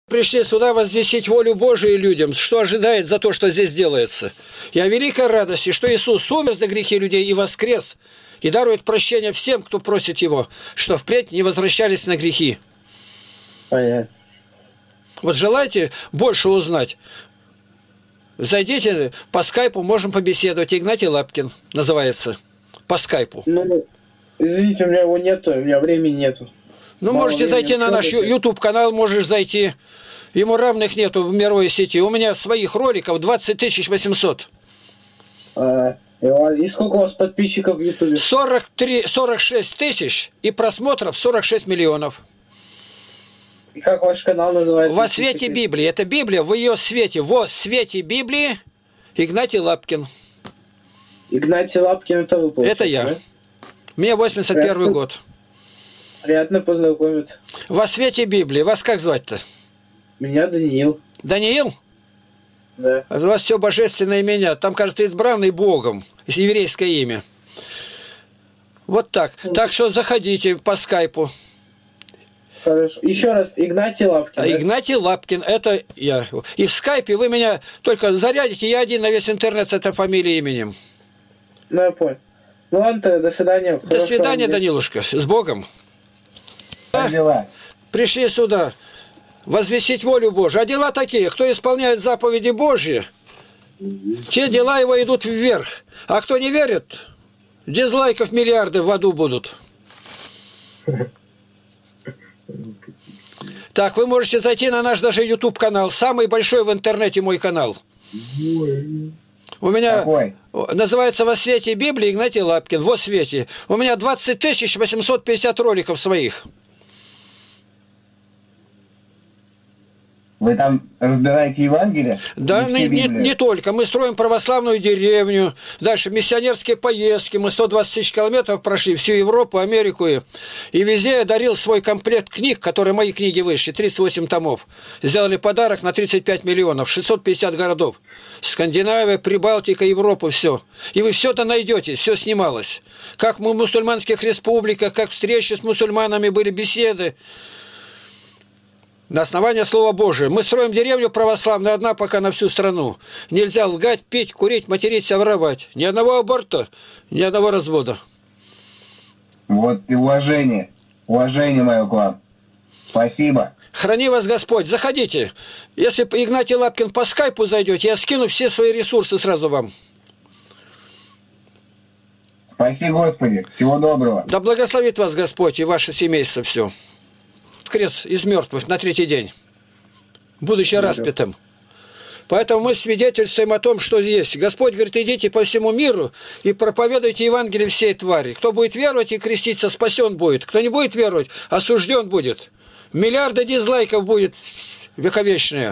Пришли сюда возвестить волю Божию людям, что ожидает за то, что здесь делается. Я в великой радости, что Иисус умер за грехи людей и воскрес, и дарует прощение всем, кто просит Его, что впредь не возвращались на грехи. Понятно. Вот желаете больше узнать? Зайдите по скайпу, можем побеседовать. Игнатий Лапкин называется. По скайпу. Ну, извините, у меня его нету, у меня времени нету. Ну, Мало можете зайти на наш YouTube-канал, можешь зайти. Ему равных нету в мировой сети. У меня своих роликов 20 800. И сколько у вас подписчиков в YouTube? 46 тысяч и просмотров 46 миллионов. И как ваш канал называется? Во свете Библии. Это Библия в ее свете. Во свете Библии Игнатий Лапкин. Игнатий Лапкин, это вы, получается, это я. Да? Мне 81 год. Приятно познакомиться. Во свете Библии. Вас как звать-то? Меня Даниил. Даниил? Да. У вас все божественное имя. Там, кажется, избранный Богом. Еврейское имя. Вот так. Так что заходите по скайпу. Хорошо. Еще раз, Игнатий Лапкин. Да? Игнатий Лапкин, это я. И в скайпе вы меня только зарядите, я один на весь интернет с этой фамилией именем. Ну, я понял. Ну ладно, до свидания. До свидания, Данилушка. С Богом. Дела. Пришли сюда возвестить волю Божию. А дела такие, кто исполняет заповеди Божьи, те дела его идут вверх. А кто не верит, дизлайков миллиарды в аду будут. Так, вы можете зайти на наш даже YouTube-канал. Самый большой в интернете мой канал. У меня называется «Во свете Библии» Игнатий Лапкин. «Во свете». У меня 20 850 роликов своих. Вы там разбираете Евангелие? Да, не только. Мы строим православную деревню. Дальше миссионерские поездки. Мы 120 тысяч километров прошли. Всю Европу, Америку. И везде я дарил свой комплект книг, которые мои книги вышли. 38 томов. Сделали подарок на 35 миллионов. 650 городов. Скандинавия, Прибалтика, Европа, все. И вы все это найдете. Все снималось. Как мы в мусульманских республиках, как встречи с мусульманами были, беседы. На основании Слова Божия. Мы строим деревню православную, одна пока на всю страну. Нельзя лгать, пить, курить, материться, воровать. Ни одного аборта, ни одного развода. Вот и уважение. Уважение мое к вам. Спасибо. Храни вас Господь. Заходите. Если Игнатий Лапкин по скайпу зайдете, я скину все свои ресурсы сразу вам. Спаси Господи. Всего доброго. Да благословит вас Господь и ваше семейство все. Крест из мертвых на третий день, будучи распятым. Поэтому мы свидетельствуем о том, что здесь. Господь говорит, идите по всему миру и проповедуйте Евангелие всей твари. Кто будет веровать и креститься, спасен будет. Кто не будет веровать, осужден будет. Миллиарды дизлайков будет вековечные.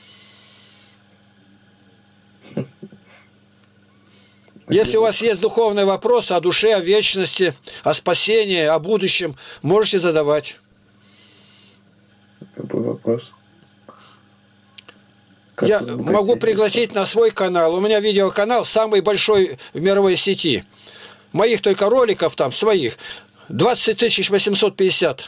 Если у вас есть духовные вопросы о душе, о вечности, о спасении, о будущем, можете задавать. Какой вопрос? Я могу пригласить на свой канал. У меня видеоканал самый большой в мировой сети. Моих только роликов там, своих, 20 850.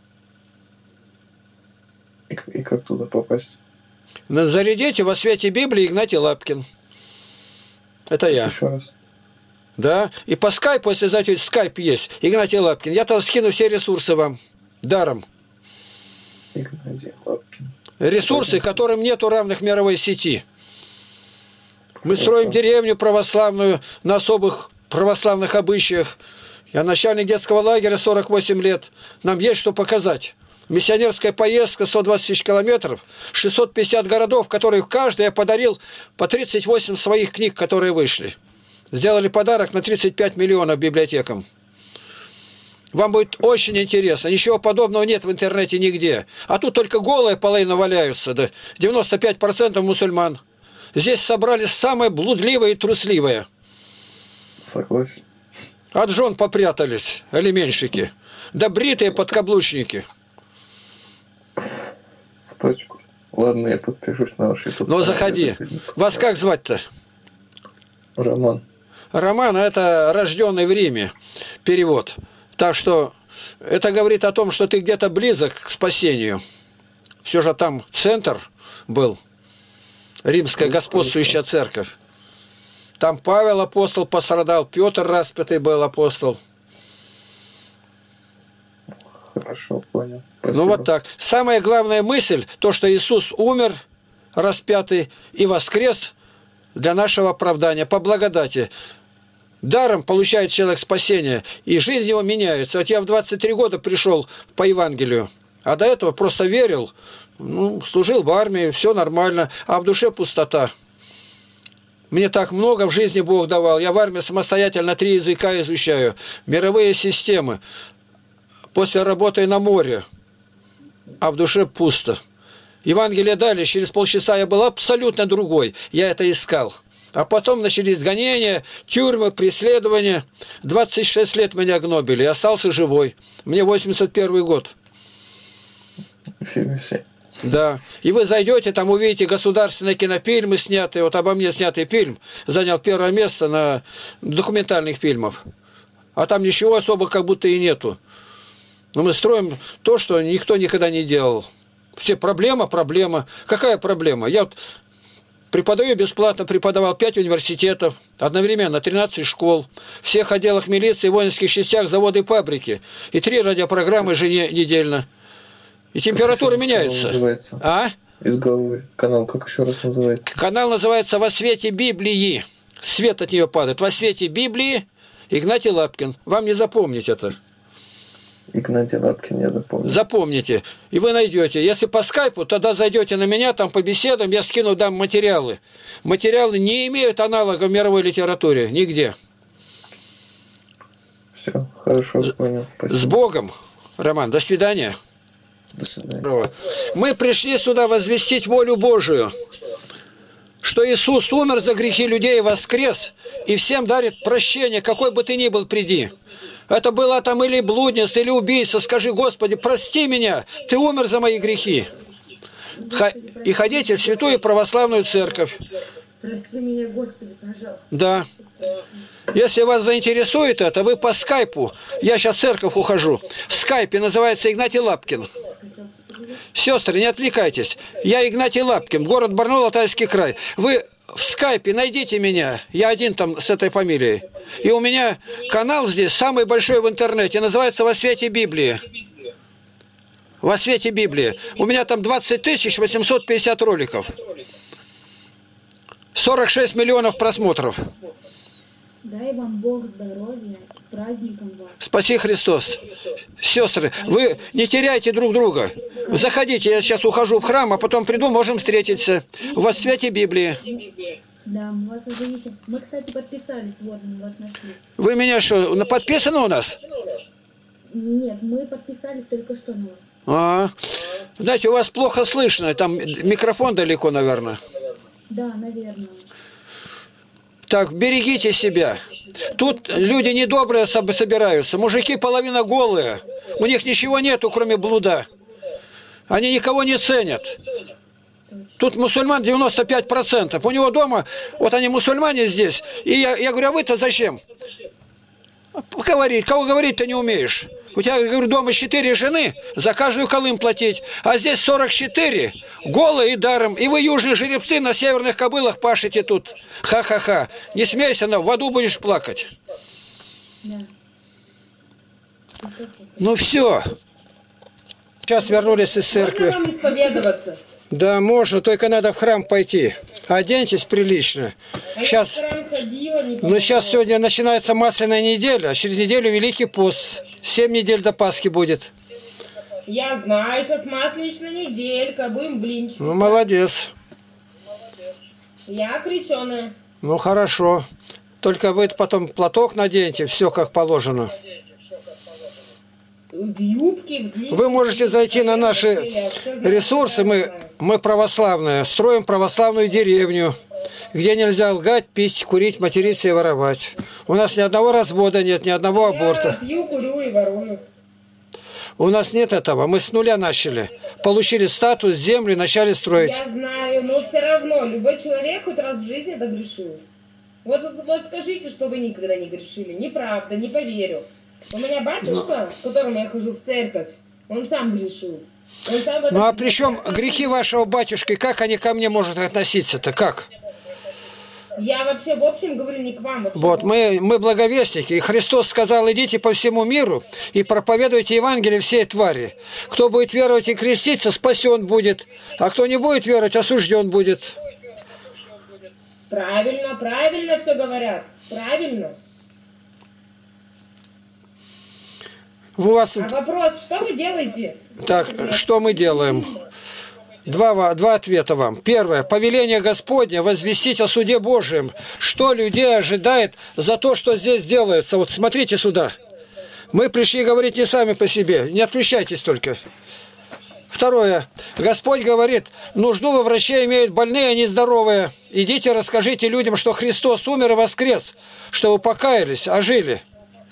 И как туда попасть? Зарядите во свете Библии Игнатий Лапкин. Это я. Еще раз. Да. И по скайпу, если зайти, скайп есть, Игнатий Лапкин. Я там скину все ресурсы вам. Даром. Игнатий Лапкин. Ресурсы, которым нету равных мировой сети. Мы строим деревню православную на особых православных обычаях. Я начальник детского лагеря 48 лет. Нам есть что показать. Миссионерская поездка 120 тысяч километров, 650 городов, которые каждый я подарил по 38 своих книг, которые вышли. Сделали подарок на 35 миллионов библиотекам. Вам будет очень интересно. Ничего подобного нет в интернете нигде. А тут только голые половина валяются. Да 95% мусульман. Здесь собрались самые блудливые и трусливые. Согласен. От жен попрятались алименщики. Да бритые подкаблучники. В точку. Ладно, я подпишусь на ваш YouTube. Ну, заходи. Вас как звать-то? Роман. Роман – это рожденный в Риме. Перевод. Так что это говорит о том, что ты где-то близок к спасению. Все же там центр был, римская господствующая церковь. Там Павел апостол пострадал, Петр распятый был апостол. Хорошо, понял. Спасибо. Ну вот так. Самая главная мысль, то, что Иисус умер, распятый, и воскрес для нашего оправдания, по благодати. Даром получает человек спасение, и жизнь его меняется. Вот я в 23 года пришел по Евангелию, а до этого просто верил, ну, служил в армии, все нормально, а в душе пустота. Мне так много в жизни Бог давал. Я в армии самостоятельно 3 языка изучаю, мировые системы. После работы на море, а в душе пусто. Евангелие дали, через полчаса я был абсолютно другой. Я это искал. А потом начались гонения, тюрьмы, преследования. 26 лет меня гнобили, я остался живой. Мне 81 год. Да. И вы зайдете, там увидите государственные кинофильмы снятые. Вот обо мне снятый фильм занял 1 место на документальных фильмах. А там ничего особо как будто и нету. Но мы строим то, что никто никогда не делал. Все проблема. Какая проблема? Я вот преподаю бесплатно, преподавал 5 университетов, одновременно 13 школ, в всех отделах милиции, воинских частях, заводы и фабрики. И 3 радиопрограммы еженедельно. И температура меняется. А? Из головы. Канал как еще раз называется? Канал называется «Во свете Библии». Свет от нее падает. «Во свете Библии» Игнатий Лапкин. Вам не запомнить это. Игнатий Лапкин, я запомнил. Запомните. И вы найдете. Если по скайпу, тогда зайдете на меня, там побеседуем, я скину, дам материалы. Материалы не имеют аналога в мировой литературе. Нигде. Все, хорошо, понял. Спасибо. С Богом, Роман. До свидания. До свидания. Мы пришли сюда возвестить волю Божию, что Иисус умер за грехи людей и воскрес, и всем дарит прощение, какой бы ты ни был, приди. Это была там или блудница, или убийца. Скажи: Господи, прости меня, Ты умер за мои грехи. И ходите в святую православную церковь. Прости меня, Господи, пожалуйста. Да. Если вас заинтересует это, вы по скайпу. Я сейчас в церковь ухожу. В скайпе называется Игнатий Лапкин. Сестры, не отвлекайтесь. Я Игнатий Лапкин, город Барнаул, Алтайский край. Вы в скайпе найдите меня. Я один там с этой фамилией. И у меня канал здесь самый большой в интернете. Называется «Во свете Библии». «Во свете Библии». У меня там 20 850 роликов. 46 миллионов просмотров. Дай вам Бог здоровья, с праздником вас. Спаси Христос. Сестры, вы не теряйте друг друга. Заходите, я сейчас ухожу в храм, а потом приду, можем встретиться. Во свете Библии. Да, мы вас уже ищем. Мы, кстати, подписались, вот мы вас нашли. Вы меня что, подписаны у нас? Нет, мы подписались только что на вас. Знаете, у вас плохо слышно, там микрофон далеко, наверное. Да, наверное. Так, берегите себя. Тут люди недобрые собираются. Мужики половина голые. У них ничего нету, кроме блуда. Они никого не ценят. Тут мусульман 95%. У него дома, вот они мусульмане здесь. И я говорю: а вы-то зачем? Говорить. Кого говорить-то не умеешь? У тебя, говорю, дома 4 жены, за каждую колым платить. А здесь 44, голые и даром. И вы, южные жеребцы, на северных кобылах пашете тут. Ха-ха-ха. Не смейся, но в аду будешь плакать. Да. Ну все. Сейчас вернулись из церкви. Можно вам исповедоваться? Да, можно, только надо в храм пойти. Оденьтесь прилично. Сейчас, Я в храм ходила, не ну сейчас сегодня начинается масляная неделя, а через неделю Великий пост. 7 недель до Пасхи будет. Я знаю, что с масленичной неделька будем блинчики. Ну, молодец. Я крещеная. Ну, хорошо. Только вы потом платок наденьте, все как положено. В юбке, в длинке. Вы можете зайти на наши ресурсы. Мы православные. Строим православную деревню, где нельзя лгать, пить, курить, материться и воровать. У нас ни одного развода нет, ни одного аборта. Я пью, курю и ворую. У нас нет этого. Мы с нуля начали. Получили статус, землю, начали строить. Я знаю, но все равно любой человек хоть раз в жизни догрешил. Вот скажите, что вы никогда не грешили. Неправда, не поверю. У меня батюшка, с которым я хожу в церковь, он сам грешил. Он сам в Ну а этом при чем признается. грехи вашего батюшки, как они ко мне могут относиться-то, как? Я вообще в общем говорю не к вам. Вообще Вот, в общем. мы благовестники, и Христос сказал, идите по всему миру и проповедуйте Евангелие всей твари. Кто будет веровать и креститься, спасен будет, а кто не будет веровать, осужден будет. Правильно, правильно все говорят. Правильно. У вас, А вопрос, что вы делаете? так, что мы делаем? Два ответа вам. Первое. Повеление Господне возвестить о суде Божьем. Что людей ожидает за то, что здесь делается. Вот смотрите сюда. Мы пришли говорить не сами по себе. Не отключайтесь только. Второе. Господь говорит, нужду во враче имеют больные, а не здоровые. Идите, расскажите людям, что Христос умер и воскрес, что вы покаялись, а жили.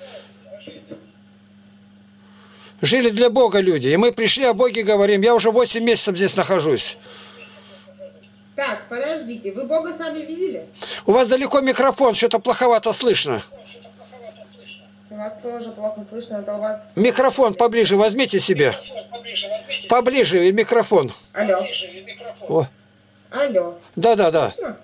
Жили для Бога люди. И мы пришли о Боге говорим. Я уже 8 месяцев здесь нахожусь. Так, подождите, вы Бога сами видели? У вас далеко микрофон, что-то плоховато слышно. У вас тоже плохо слышно, это у вас... Микрофон поближе возьмите себе. Поближе и микрофон. Алло. О. Алло. Да. Слышно?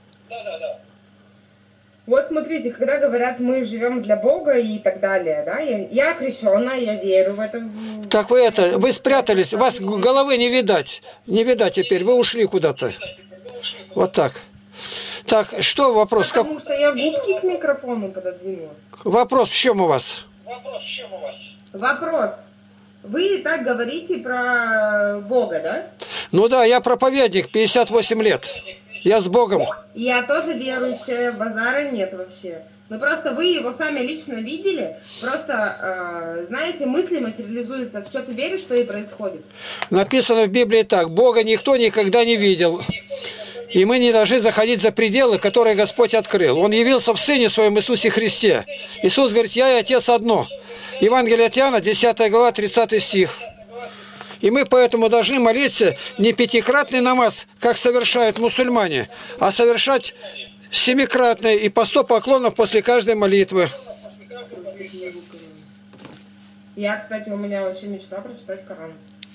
Вот смотрите, когда говорят, мы живем для Бога и так далее, да, я крещенная, я верю в это. Так вы спрятались, вас головы не видать. Не видать теперь, вы ушли куда-то. Вот так. Так, что вопрос? Потому что я губки к микрофону пододвинула. Вопрос в чем у вас? Вопрос. Вы так говорите про Бога, да? Ну да, я проповедник, 58 лет. Я с Богом. Я тоже верующая, базара нет вообще. Но просто вы его сами лично видели, просто, знаете, мысли материализуются. В что ты веришь, что и происходит. Написано в Библии так. Бога никто никогда не видел. И мы не должны заходить за пределы, которые Господь открыл. Он явился в Сыне Своем Иисусе Христе. Иисус говорит, я и Отец одно. Евангелие от Иоанна, 10 глава, 30 стих. И мы поэтому должны молиться не пятикратный намаз, как совершают мусульмане, а совершать семикратный и по 100 поклонов после каждой молитвы. Я, кстати, у меня вообще мечта прочитать Коран.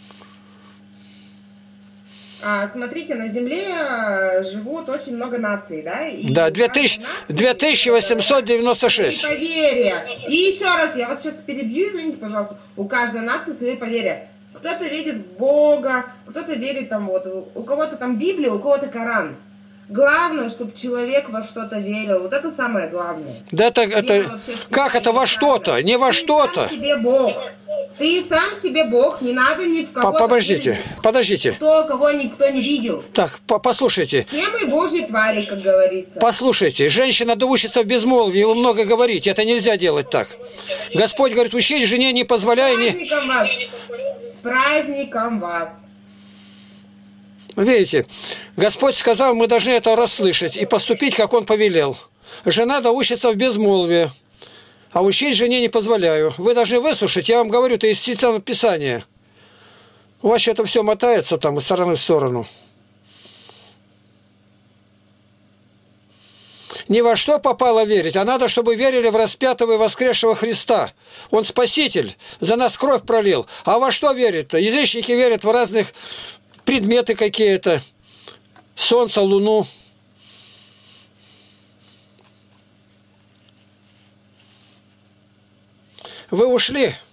Смотрите, на Земле живут очень много наций, да? И Да, у каждой нации 2896. свои поверья. И еще раз, я вас сейчас перебью, извините, пожалуйста. У каждой нации свои поверья. Кто-то верит в Бога, кто-то верит там вот, у кого-то там Библия, у кого-то Коран. Главное, чтобы человек во что-то верил. Вот это самое главное. Да это как это во что-то? Не во что-то. Ты сам себе Бог. Ты сам себе Бог, не надо ни в кого. Подождите. Кого никто не видел. Так, послушайте. Все мы Божьи твари, как говорится. Послушайте, женщина доучится в безмолвии, вы много говорите, это нельзя делать так. Господь говорит, учить жене не позволяй. С праздником вас! С праздником вас! Видите, Господь сказал, мы должны это расслышать и поступить, как Он повелел. Жена доучится в безмолвии, а учить жене не позволяю. Вы должны выслушать, я вам говорю, это из Священного Писания. У вас что-то все мотается там из стороны в сторону. Ни во что попало верить, а надо, чтобы верили в распятого и воскресшего Христа. Он Спаситель, за нас кровь пролил. А во что верить-то? Язычники верят в разных предметы какие-то, солнце, луну. Вы ушли.